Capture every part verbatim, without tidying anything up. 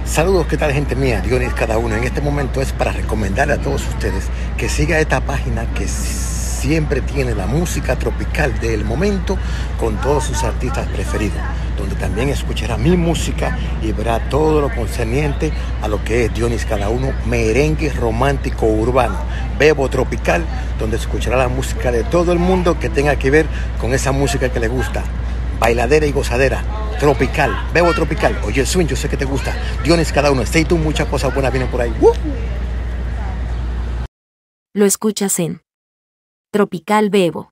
Saludos, ¿qué tal, gente mía? Dionis cada uno. En este momento es para recomendarle a todos ustedes que siga esta página que siempre tiene la música tropical del momento con todos sus artistas preferidos, donde también escuchará mi música y verá todo lo concerniente a lo que es Dionis cada uno, merengue romántico urbano, Bebo Tropical, donde escuchará la música de todo el mundo que tenga que ver con esa música que le gusta, bailadera y gozadera, tropical, Bebo Tropical. Oye, el swing, yo sé que te gusta. Dionis cada uno. Stay tuned, muchas cosas buenas vienen por ahí. ¡Uh! Lo escuchas en Tropical Bebo.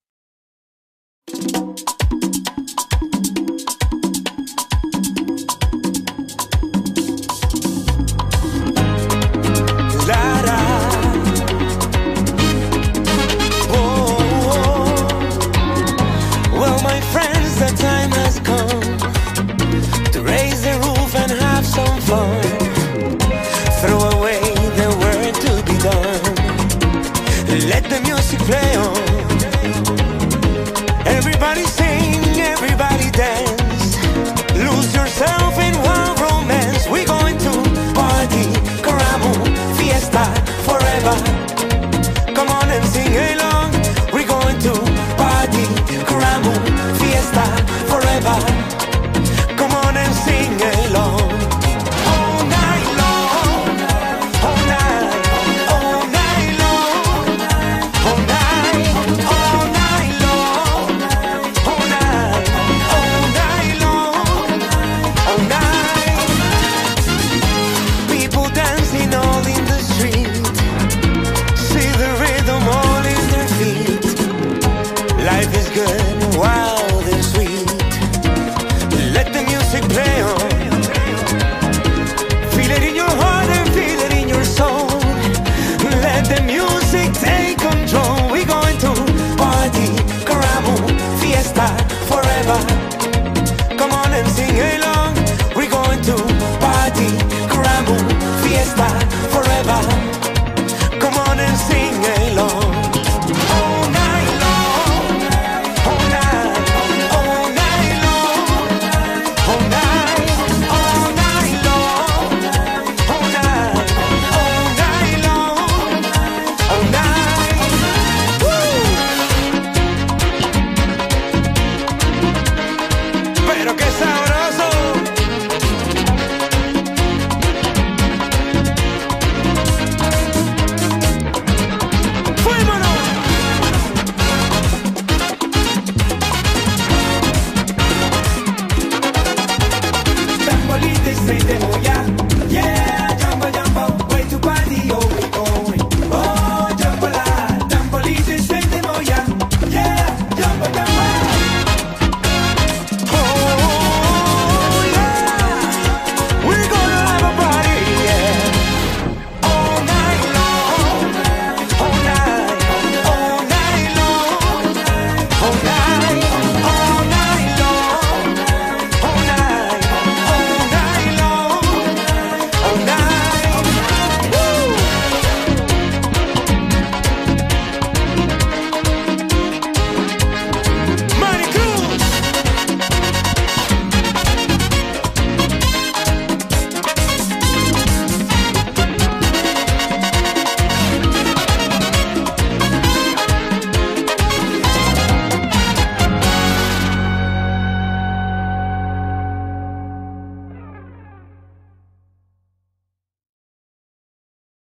Let the music play on. Everybody sing, everybody dance. Lose yourself in wild romance. We're going to party, caramo, fiesta, forever. Come on and sing along. We're going to party, caramo, fiesta, forever. Come on and sing along. Life is good, wild and sweet. Let the music play on. Feel it in your heart and feel it in your soul. Let the music take control. We're going to party, caramo, fiesta, forever. Come on and sing along. We're going to party, caramo, fiesta, forever. Come on and sing along. Say them.